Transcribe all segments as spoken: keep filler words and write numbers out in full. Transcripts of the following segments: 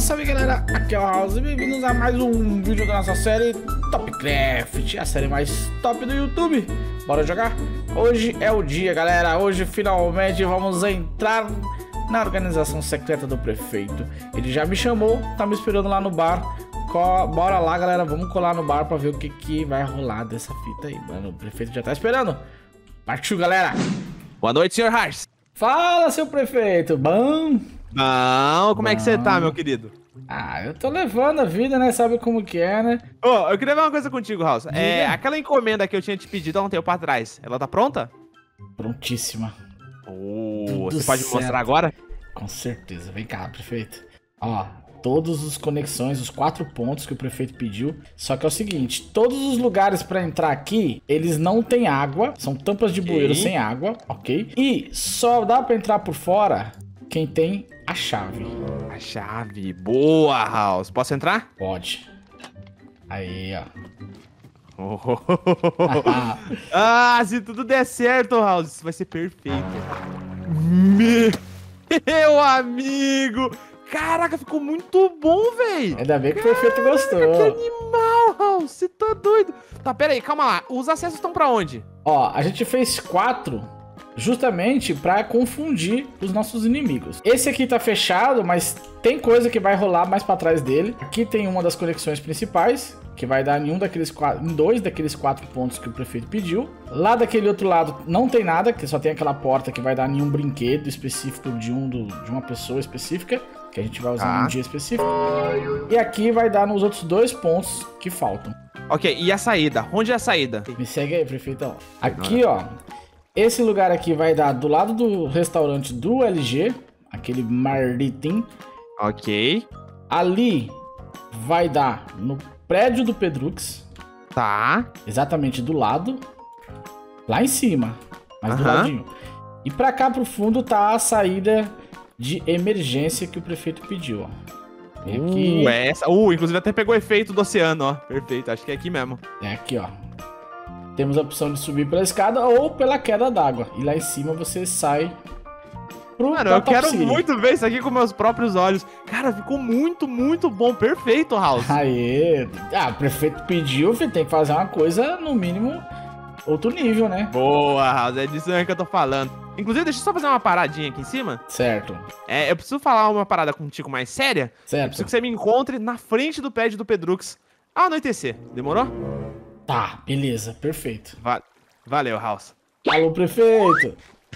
salve galera, aqui é o House e bem-vindos a mais um vídeo da nossa série Topcraft, a série mais top do YouTube. Bora jogar? Hoje é o dia, galera, hoje finalmente vamos entrar na organização secreta do prefeito. Ele já me chamou, tá me esperando lá no bar. Co Bora lá, galera, vamos colar no bar pra ver o que, que vai rolar dessa fita aí, mano. O prefeito já tá esperando. Partiu, galera. Boa noite, senhor Hars. Fala, seu prefeito, bom? Não, como Bom. é que você tá, meu querido? Ah, eu tô levando a vida, né? Sabe como que é, né? Ô, oh, eu queria ver uma coisa contigo, House. É, aquela encomenda que eu tinha te pedido há um tempo atrás, ela tá pronta? Prontíssima. Oh, você pode me mostrar agora? Com certeza. Vem cá, prefeito. Ó, todas as conexões, os quatro pontos que o prefeito pediu. Só que é o seguinte, todos os lugares pra entrar aqui, eles não têm água. São tampas de bueiro sem água, ok? E só dá pra entrar por fora quem tem a chave. A chave. Boa, House. Posso entrar? Pode. Aí, ó. Oh. Ah, se tudo der certo, House, isso vai ser perfeito. Meu amigo. Caraca, ficou muito bom, velho. Ainda bem que o prefeito gostou. Que animal, House. Você tá doido. Tá, pera aí, calma lá. Os acessos estão pra onde? Ó, a gente fez quatro justamente pra confundir os nossos inimigos. Esse aqui tá fechado, mas tem coisa que vai rolar mais pra trás dele. Aqui tem uma das conexões principais, que vai dar em um daqueles quatro, em dois daqueles quatro pontos que o prefeito pediu. Lá daquele outro lado não tem nada, que só tem aquela porta que vai dar em um brinquedo específico de, um do, de uma pessoa específica, que a gente vai usar Ah. num dia específico. E aqui vai dar nos outros dois pontos que faltam. Ok, e a saída? Onde é a saída? Me segue aí, prefeitão. Aqui, ó. Esse lugar aqui vai dar do lado do restaurante do L G, aquele Marlitin. Ok. Ali vai dar no prédio do Pedrux, Tá. exatamente do lado, lá em cima, mas do Aham. ladinho. E pra cá pro fundo tá a saída de emergência que o prefeito pediu, ó. E aqui, Uh, é essa. Uh, inclusive até pegou o efeito do oceano, ó. Perfeito, acho que é aqui mesmo. é aqui, ó. Temos a opção de subir pela escada ou pela queda d'água. E lá em cima você sai pro Mano, pra eu Top quero City. muito ver isso aqui com meus próprios olhos. Cara, ficou muito, muito bom. Perfeito, House. Aê! Ah, o prefeito pediu, filho, tem que fazer uma coisa, no mínimo, outro nível, né? Boa, House. É disso aí que eu tô falando. Inclusive, deixa eu só fazer uma paradinha aqui em cima. Certo, É, eu preciso falar uma parada contigo mais séria. Eu certo. preciso que você me encontre na frente do prédio do Pedrux ao anoitecer. Demorou? Tá, beleza, perfeito. Va Valeu, House. Alô, prefeito!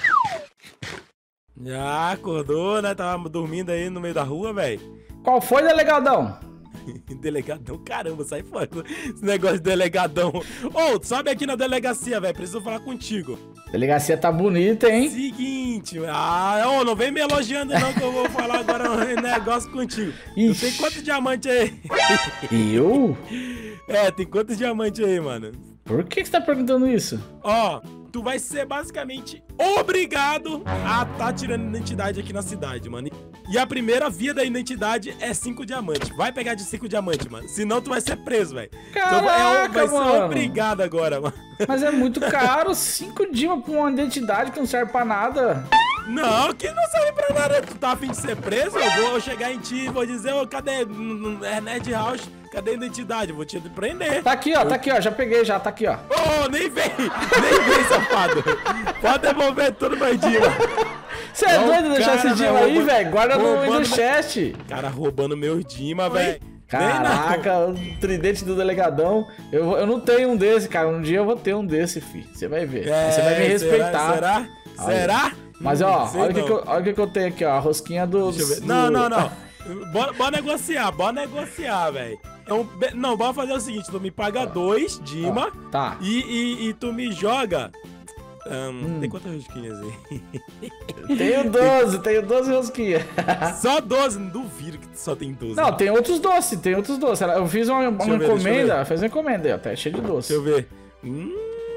Já acordou, né? Tava dormindo aí no meio da rua, velho. Qual foi, delegadão? Delegadão, caramba, sai fora. Esse negócio de delegadão. Ô, sobe aqui na delegacia, velho. Preciso falar contigo. Delegacia tá bonita, hein? Seguinte, ah, ô, não vem me elogiando não que eu vou falar agora um negócio contigo. Tu tem quantos diamantes aí? Eu? É, tem quantos diamantes aí, mano? Por que que você tá perguntando isso? Ó, tu vai ser basicamente obrigado a tá tirando identidade aqui na cidade, mano. E a primeira via da identidade é cinco diamantes. Vai pegar de cinco diamantes, mano. Senão tu vai ser preso, velho. Caraca, Vai ser mano. obrigado agora, mano. Mas é muito caro, cinco dias pra uma identidade que não serve pra nada. Não, que não serve pra nada. Tu tá afim de ser preso? Eu vou chegar em ti e vou dizer, ô, cadê? É Nerd House, cadê a identidade? Eu vou te prender. Tá aqui, ó, tá aqui, ó, já peguei já, tá aqui, ó. Ô, nem vem, nem vem, safado. Pode devolver tudo meu dia. Você é Ó, doido de deixar cara, esse dia velho, aí, roubando- velho? Guarda no, roubando no chat. Cara roubando meus Dima, velho. Caraca, o tridente do delegadão. Eu, vou- eu não tenho um desse, cara. Um dia eu vou ter um desse, fi. Você vai ver. É, Você vai me respeitar. Será? Será? Olha. Será? Mas ó, Sei olha o que, não. que eu, olha o que que eu tenho aqui, ó. A rosquinha do. Deixa eu ver. do- Não, não, não. Bora, bora negociar, bora negociar, velho. Então, be- não, bora fazer o seguinte: tu me paga dois, Dima, Ó, tá. e, e, e tu me joga. ahn, Hum. Tem quantas rosquinhas aí? Tenho doze, tenho doze rosquinhas. Só doze, não duvido que só tem doze. Não, tem outros doces, tem outros doces. Eu fiz uma, uma Deixa eu ver, deixa eu encomenda, ver. fiz uma encomenda aí, ó. Tá cheio de doce. Deixa eu ver. Hum,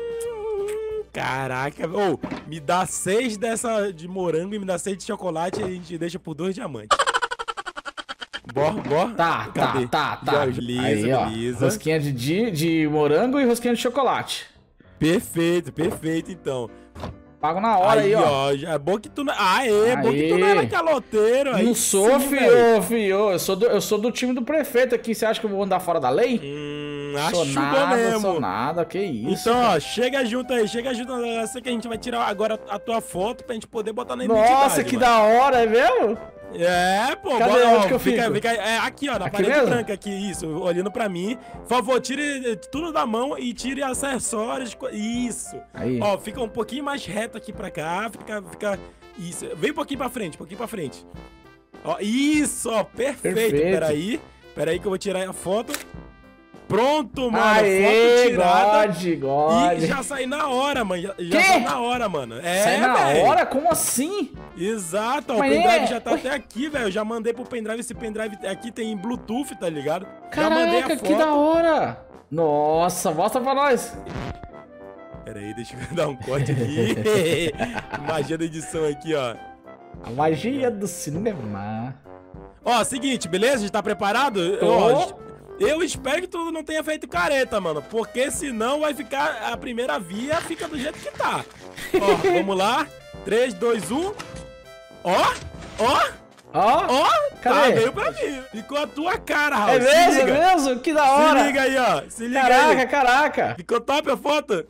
caraca, ô, me dá seis dessa de morango e me dá seis de chocolate e a gente deixa por dois diamantes. Bora, bora. Tá, Cadê? tá, tá, tá. Beleza, Aí, ó. beleza. Rosquinha de, de, de morango e rosquinha de chocolate. Perfeito, perfeito, então. Pago na hora aí, aí ó. ó. Já é bom que tu não... Ah, é, bom que tu não era caloteiro. Aí Não sou, sim, fio, fio. Eu sou, do, eu sou do time do prefeito aqui. Você acha que eu vou andar fora da lei? Hum, sou acho nada, bom mesmo. sou nada, que isso. Então, ó, chega junto aí, chega junto. Eu sei que a gente vai tirar agora a tua foto pra gente poder botar na identidade. Nossa, que mano. da hora, é mesmo? É, pô, Cadê? bora, Onde ó, que eu fica, fico? fica, é, aqui, ó, na Aqui parede mesmo? branca aqui, isso, olhando pra mim. Por favor, tire tudo da mão e tire acessórios, co- isso. Aí. Ó, fica um pouquinho mais reto aqui pra cá, fica, fica, isso. Vem um pouquinho pra frente, um pouquinho pra frente. Ó, isso, ó, perfeito. Perfeito. Peraí, peraí que eu vou tirar a foto. Pronto, mano, Aê, foto tirada. God, God. E já sai na hora, mano, já, já Quê? sai na hora, mano. É, Sai na véi. hora? Como assim? Exato, ó, Mas o pendrive é- já tá Oi. até aqui, velho. Eu já mandei pro pendrive. Esse pendrive aqui tem Bluetooth, tá ligado? Já mandei a Caraca, foto. que da hora. Nossa, mostra pra nós. Pera aí, deixa eu dar um corte aqui. Magia da edição aqui, ó. A magia do cinema. Ó, seguinte, beleza? Já tá preparado? Eu, Tô. ó, eu espero que tu não tenha feito careta, mano. Porque senão vai ficar... A primeira via fica do jeito que tá. Ó, vamos lá. três, dois, um. Ó, ó, Ó, ó. Tá, Cadê? veio pra mim. Ficou a tua cara, Raul. é Se mesmo, é liga. mesmo? Que da hora. Se liga aí, ó. Se liga Caraca, aí. caraca. Ficou top a foto?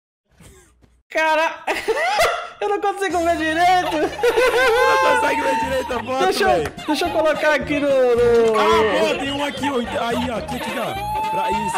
Cara, eu não consigo ver direito. Não consegue ver direito a foto, Deixa eu, velho. deixa eu colocar aqui no... no... Ah, pô, tem um aqui, ó. Aí, ó. Aqui, aqui, ó. Pra isso.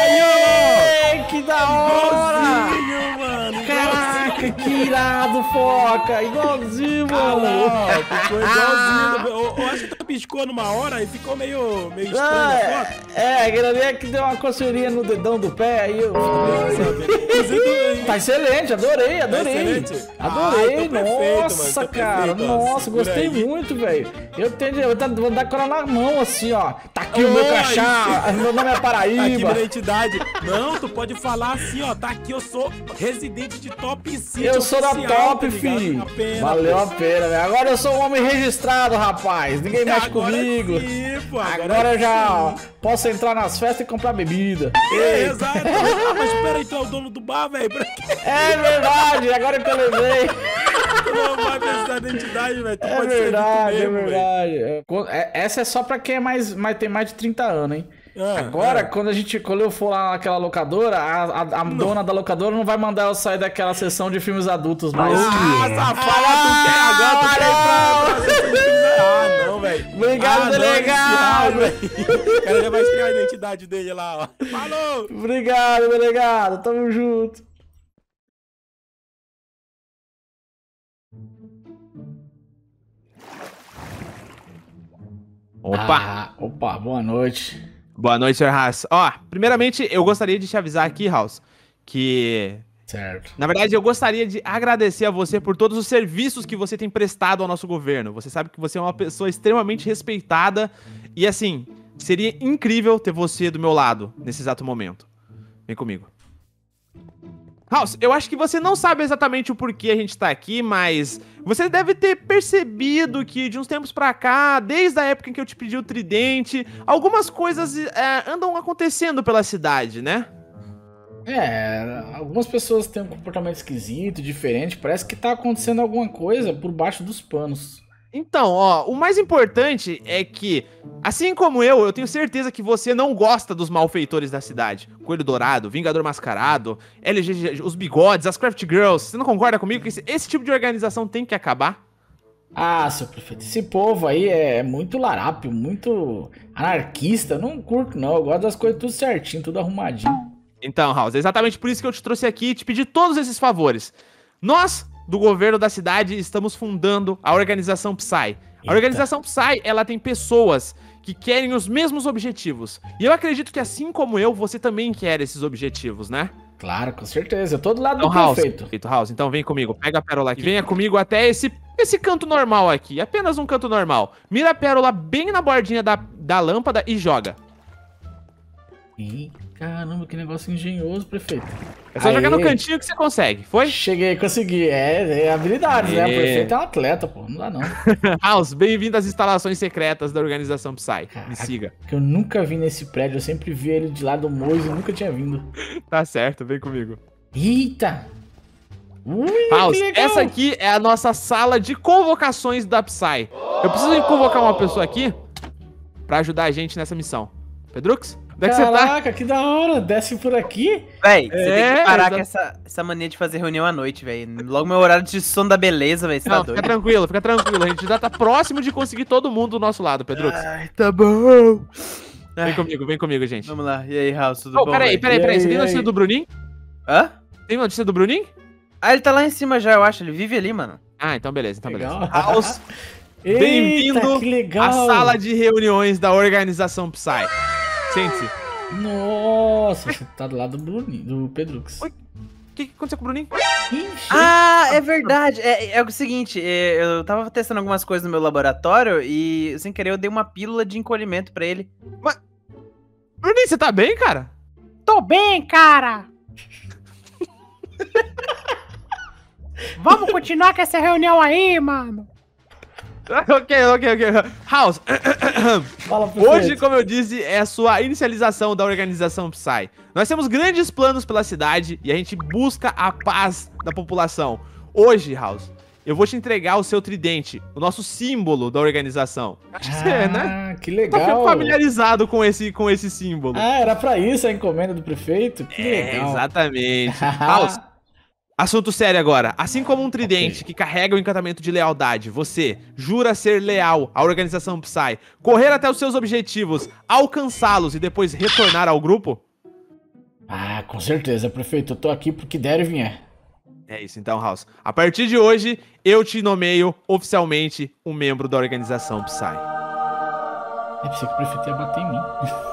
Aê, que da hora. Igualzinho, mano. Caraca, que irado, Foca. Igualzinho, Ah, mano. não, ficou igualzinho. Eu, eu acho que tu piscou numa hora e ficou meio, meio estranho a Ah, foto. é, aquele ali é que deu uma coceirinha no dedão do pé, aí eu... Inclusive, Tá excelente, adorei, adorei. excelente? Adorei, Ah, então perfeito, nossa, mano, então cara, perfeito, ó. nossa, Segura gostei aí. muito, velho. Eu tenho, eu tá- vou dar com ela na mão, assim, ó. Tá aqui o meu Oi. crachá, meu nome é Tá aqui Paraíba. minha identidade. Não, tu pode falar assim, ó. Tá aqui, eu sou residente de Top City. Eu sou da oficial, top, tá ligado? filho. A pena, Valeu a pô. pena, velho. Agora eu sou um homem registrado, rapaz. Ninguém mexe Agora comigo. sim, pô, agora Agora eu já sim. posso entrar nas festas e comprar bebida. É, exato. Ah, mas peraí, tu é o dono do bar, velho. Pra que É verdade, agora que eu lembrei. tu não vai precisar de identidade, velho? Tu É pode ser verdade, tu é mesmo, velho. verdade. É, co- é- Essa é só pra quem é mais, mais, tem mais de trinta anos, hein? Ah, Agora, ah. quando a gente, quando eu for lá naquela locadora, a, a, a dona da locadora não vai mandar eu sair daquela sessão de filmes adultos mais. Ah, safado, tu quer agora, tu quer ir pra... pra- Ah, não, velho. Obrigado, ah, não, delegado. esse áudio, velho. O cara já vai estrear a identidade dele lá, ó. Falou! Obrigado, delegado. Tamo junto. Opa! Ah, opa, boa noite. Boa noite, senhor Haas. Ó, primeiramente, eu gostaria de te avisar aqui, House, que... Certo. Na verdade, eu gostaria de agradecer a você por todos os serviços que você tem prestado ao nosso governo. Você sabe que você é uma pessoa extremamente respeitada e, assim, seria incrível ter você do meu lado nesse exato momento. Vem comigo. House, eu acho que você não sabe exatamente o porquê a gente tá aqui, mas você deve ter percebido que de uns tempos pra cá, desde a época em que eu te pedi o tridente, algumas coisas é, andam acontecendo pela cidade, né? É, algumas pessoas têm um comportamento esquisito, diferente. Parece que tá acontecendo alguma coisa por baixo dos panos. Então, ó, o mais importante é que, assim como eu, eu tenho certeza que você não gosta dos malfeitores da cidade. Coelho Dourado, Vingador Mascarado, L G G, os bigodes, as Craft Girls. Você não concorda comigo que esse, esse tipo de organização tem que acabar? Ah, seu prefeito, esse povo aí é muito larápio, muito anarquista. Eu não curto, não. Eu gosto das coisas tudo certinho, tudo arrumadinho. Então, House, é exatamente por isso que eu te trouxe aqui e te pedi todos esses favores. Nós, do governo da cidade, estamos fundando a organização Psy. A Eita. organização Psy, ela tem pessoas que querem os mesmos objetivos. E eu acredito que, assim como eu, você também quer esses objetivos, né? Claro, com certeza. Eu tô do lado Então, do House, prefeito. Perfeito, House, então vem comigo, pega a pérola aqui. Venha comigo até esse, esse canto normal aqui, apenas um canto normal. Mira a pérola bem na bordinha da, da lâmpada e joga. Ih, caramba, que negócio engenhoso, prefeito. É só Aê. jogar no cantinho que você consegue, foi? Cheguei, consegui. É, é habilidade, né? O Aê. prefeito é um atleta, pô. Não dá não. House, bem-vindo às instalações secretas da organização Psy. Me siga. Que eu nunca vi nesse prédio. Eu sempre vi ele de lá do Mois e nunca tinha vindo. Tá certo, vem comigo. Eita! Ui, House, que legal. essa aqui é a nossa sala de convocações da Psy. Eu preciso convocar uma pessoa aqui pra ajudar a gente nessa missão. Pedrux, onde é que você tá? Caraca, que da hora. Desce por aqui. Véi, você tem É, que parar exa- com essa, essa mania de fazer reunião à noite, velho. Logo meu horário de sono da beleza, velho. Você tá Não, fica doido? tranquilo, fica tranquilo. A gente já tá próximo de conseguir todo mundo do nosso lado, Pedrux. Ai, tá bom. Vem comigo, vem comigo, gente. Vamos lá. E aí, House, tudo Oh, bom? peraí, véi? peraí, E peraí. aí, Você tem e notícia aí? do Bruninho? Hã? Tem notícia do Bruninho? Ah, ele tá lá em cima já, eu acho. Ele vive ali, mano. Ah, então beleza, então beleza. Legal. House, Eita, bem-vindo que legal. à sala de reuniões da organização Psy. Sente-se. Nossa, você tá do lado do Bruninho, do Pedrux. Oi. O que, que aconteceu com o Bruninho? Ixi. Ah, é verdade. É, é o seguinte, é, eu tava testando algumas coisas no meu laboratório e, sem querer, eu dei uma pílula de encolhimento pra ele. Bruninho, você tá bem, cara? Tô bem, cara! Vamos continuar com essa reunião aí, mano! ok, ok, ok. House, Fala, prefeito. hoje, como eu disse, é a sua inicialização da organização Psy. Nós temos grandes planos pela cidade e a gente busca a paz da população. Hoje, House, eu vou te entregar o seu tridente, o nosso símbolo da organização. Acho que você, né? Ah, que Tá legal. familiarizado com esse, com esse símbolo. Ah, era pra isso a encomenda do prefeito? Que É, legal. exatamente. House, assunto sério agora. Assim como um tridente Ok. que carrega o encantamento de lealdade, você jura ser leal à organização Psy, correr até os seus objetivos, alcançá-los e depois retornar ao grupo? Ah, com certeza, prefeito. Eu tô aqui porque der e vier. É isso então, House. A partir de hoje, eu te nomeio oficialmente um membro da organização Psy. Eu pensei que o prefeito ia bater em mim.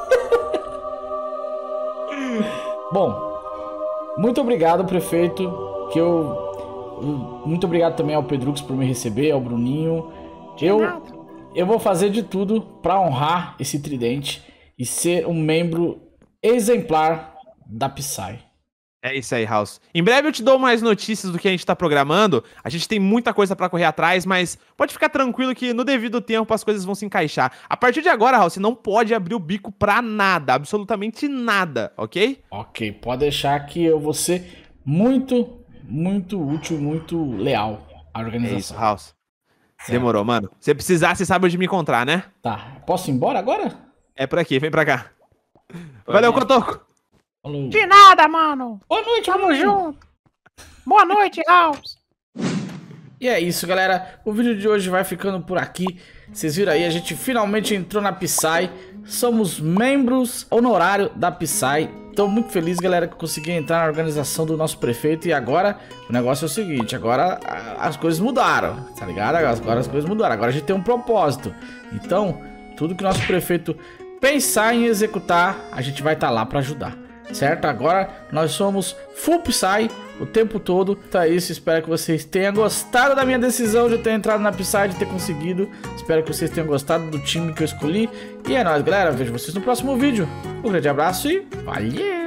Bom, muito obrigado, prefeito. Que eu. Muito obrigado também ao Pedrux por me receber, ao Bruninho. Eu, eu vou fazer de tudo pra honrar esse tridente e ser um membro exemplar da Psy. É isso aí, House. Em breve eu te dou mais notícias do que a gente tá programando. A gente tem muita coisa pra correr atrás, mas pode ficar tranquilo que no devido tempo as coisas vão se encaixar. A partir de agora, House, você não pode abrir o bico pra nada, absolutamente nada, ok? Ok, pode deixar que eu vou ser muito, muito útil, muito leal à É isso, organização. House. Demorou, mano. Se precisar, você sabe onde me encontrar, né? Tá, posso ir embora agora? É por aqui, vem pra cá. Valeu, Cotoco. Falou. De nada, mano! Boa noite, Tamo Bruninho. junto! Boa noite, House! E é isso, galera. O vídeo de hoje vai ficando por aqui. Vocês viram aí, a gente finalmente entrou na Psy. Somos membros honorários da Psy. Tô muito feliz, galera, que consegui entrar na organização do nosso prefeito. E agora, o negócio é o seguinte, agora a- as coisas mudaram, tá ligado? Agora as coisas mudaram, agora a gente tem um propósito. Então, tudo que o nosso prefeito pensar em executar, a gente vai estar lá pra ajudar. Certo? Agora nós somos Full Psy o tempo todo. Então é isso, espero que vocês tenham gostado da minha decisão de ter entrado na Psy, de ter conseguido. Espero que vocês tenham gostado do time que eu escolhi. E é nóis, galera. Vejo vocês no próximo vídeo. Um grande abraço e valeu!